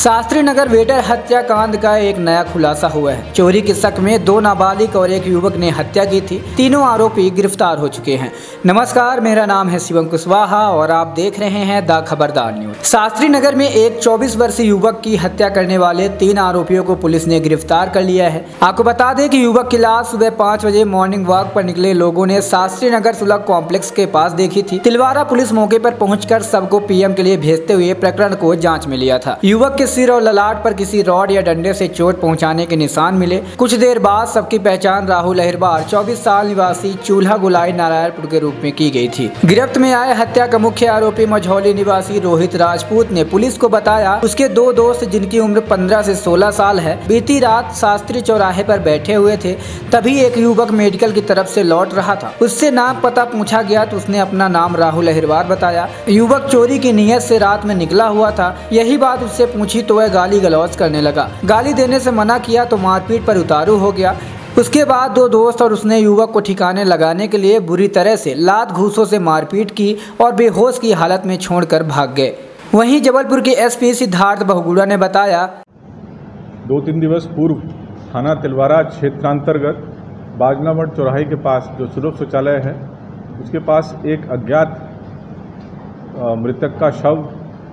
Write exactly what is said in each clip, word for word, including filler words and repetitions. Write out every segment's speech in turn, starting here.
Shastri Nagar waiter हत्याकांड का एक नया खुलासा हुआ है। चोरी के शक में दो नाबालिग और एक युवक ने हत्या की थी। तीनों आरोपी गिरफ्तार हो चुके हैं। नमस्कार, मेरा नाम है शिवम कुशवाहा और आप देख रहे हैं द खबरदार न्यूज। शास्त्री नगर में एक चौबीस वर्षीय युवक की हत्या करने वाले तीन आरोपियों को पुलिस ने गिरफ्तार कर लिया है। आपको बता दें कि युवक की लाश सुबह पाँच बजे मॉर्निंग वॉक पर निकले लोगों ने शास्त्री नगर सुलह कॉम्प्लेक्स के पास देखी थी। तिलवारा पुलिस मौके पर पहुंचकर सबको पीएम के लिए भेजते हुए प्रकरण को जांच में लिया था। युवक के सिर और ललाट पर किसी रॉड या डंडे से चोट पहुंचाने के निशान मिले। कुछ देर बाद सबकी पहचान राहुल अहिरबार चौबीस साल निवासी चूल्हा गुलाई नारायणपुर के रूप में की गई थी। गिरफ्त में आए हत्या का मुख्य आरोपी मझौली निवासी रोहित राजपूत ने पुलिस को बताया उसके दो दोस्त जिनकी उम्र पंद्रह से सोलह साल है बीती रात शास्त्री चौराहे पर बैठे हुए थे। तभी एक युवक मेडिकल की तरफ से लौट रहा था। उससे नाम पता पूछा गया तो उसने अपना नाम राहुल अहिरबार बताया। युवक चोरी की नीयत से रात में निकला हुआ था। यही बात उससे पूछी तो वह गाली गलौज करने लगा। गाली देने से मना किया तो मारपीट पर उतारू हो गया। उसके बाद दो दोस्त और उसने युवक को ठिकाने लगाने के लिए बुरी तरह से लात घूंसों से मारपीट की और बेहोश की हालत में छोड़कर भाग गए। वहीं जबलपुर के एसपी सिद्धार्थ बहुगुड़ा ने बताया, दो तीन दिवस पूर्व थाना तिलवारा क्षेत्रांतर्गत बाजनामठ चौराहे के पास जो सुलभ शौचालय है उसके पास एक अज्ञात मृतक का शव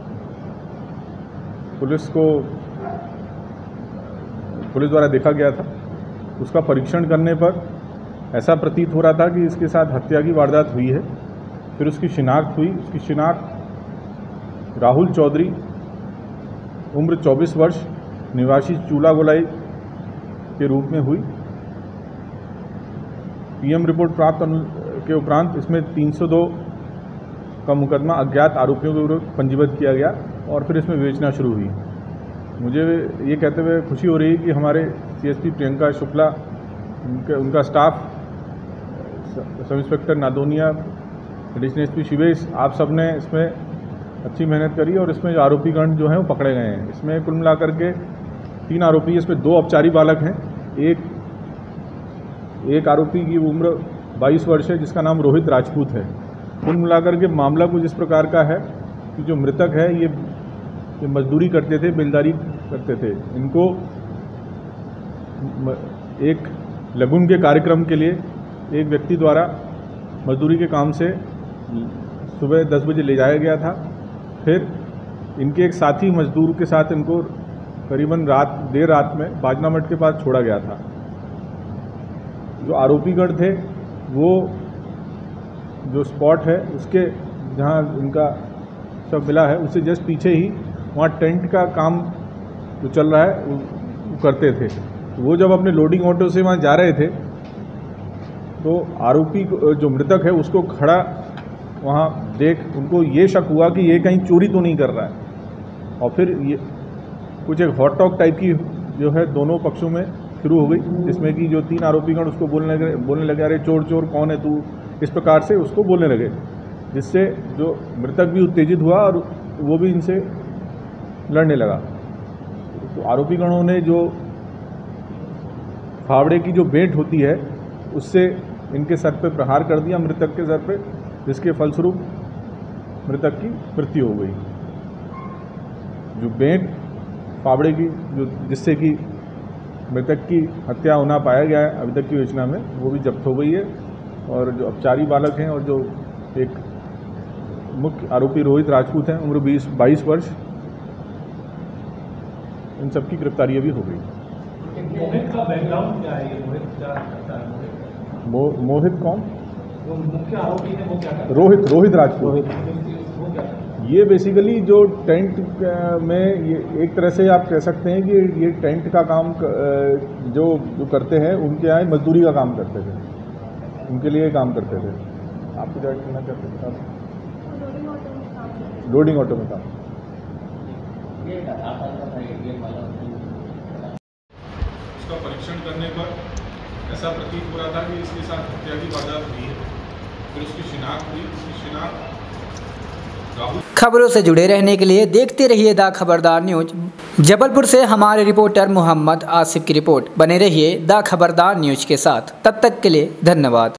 पुलिस को पुलिस द्वारा देखा गया था। उसका परीक्षण करने पर ऐसा प्रतीत हो रहा था कि इसके साथ हत्या की वारदात हुई है। फिर उसकी शिनाख्त हुई। उसकी शिनाख्त राहुल चौधरी, उम्र चौबीस वर्ष, निवासी चूल्हा गोलाई के रूप में हुई। पीएम रिपोर्ट प्राप्त के उपरांत इसमें तीन सौ दो का मुकदमा अज्ञात आरोपियों के विरुद्ध पंजीबद्ध किया गया और फिर इसमें विवेचना शुरू हुई। मुझे ये कहते हुए खुशी हो रही है कि हमारे सीएसपी प्रियंका शुक्ला, उनके उनका स्टाफ, सब इंस्पेक्टर नादोनिया, एडिशनल एसपी शिवेश, आप सब ने इसमें अच्छी मेहनत करी और इसमें जो आरोपीगण जो हैं वो पकड़े गए हैं। इसमें कुल मिलाकर के तीन आरोपी, इसमें दो औपचारिक बालक हैं। एक एक आरोपी की उम्र बाईस वर्ष है जिसका नाम रोहित राजपूत है। कुल मिलाकर के मामला कुछ इस प्रकार का है कि जो मृतक है ये, ये मजदूरी करते थे, बेलदारी करते थे। इनको एक लगुन के कार्यक्रम के लिए एक व्यक्ति द्वारा मजदूरी के काम से सुबह दस बजे ले जाया गया था। फिर इनके एक साथी मजदूर के साथ इनको करीबन रात देर रात में बाजनामठ के पास छोड़ा गया था। जो आरोपीगण थे वो जो स्पॉट है उसके जहाँ उनका सब मिला है उससे जस्ट पीछे ही वहाँ टेंट का काम जो चल रहा है वो करते थे। वो जब अपने लोडिंग ऑटो से वहाँ जा रहे थे तो आरोपी जो मृतक है उसको खड़ा वहाँ देख उनको ये शक हुआ कि ये कहीं चोरी तो नहीं कर रहा है। और फिर ये कुछ एक हॉट टॉक टाइप की जो है दोनों पक्षों में शुरू हो गई, जिसमें कि जो तीन आरोपीगण उसको बोलने लगे बोलने लगे अरे चोर चोर कौन है तू, इस प्रकार से उसको बोलने लगे, जिससे जो मृतक भी उत्तेजित हुआ और वो भी इनसे लड़ने लगा। तो आरोपीगणों ने जो फावड़े की जो बेंट होती है उससे इनके सर पे प्रहार कर दिया, मृतक के सर पे, जिसके फलस्वरूप मृतक की मृत्यु हो गई। जो बेंट फावड़े की जो जिससे कि मृतक की हत्या होना पाया गया है अभी तक की योजना में, वो भी जब्त हो गई है। और जो अपचारी बालक हैं और जो एक मुख्य आरोपी रोहित राजपूत हैं, उम्र बीस बाईस वर्ष, इन सबकी गिरफ्तारी अभी हो गई। मोहित का बैकग्राउंड क्या है? ये मोहित क्या करता है? मोहित मो, मोहित कौन? जो मुख्य आरोपी है वो क्या करता है? रोहित रोहित राजपूत। वो क्या करता है? ये बेसिकली जो टेंट में ये एक तरह से आप कह सकते हैं कि ये टेंट का काम जो जो करते हैं उनके यहाँ मजदूरी का काम करते थे, उनके लिए काम करते थे। आपको क्या कहना चाहते थे? लोडिंग ऑटो में काम। उसका परीक्षण करने पर ऐसा प्रतीत हो रहा था कि इसके साथ हत्या की वारदात हुई है। फिर उसकी शिनाख्त हुई। उसकी शिनाख्त खबरों से जुड़े रहने के लिए देखते रहिए द खबरदार न्यूज। जबलपुर से हमारे रिपोर्टर मोहम्मद आसिफ की रिपोर्ट। बने रहिए द खबरदार न्यूज के साथ। तब तक के लिए धन्यवाद।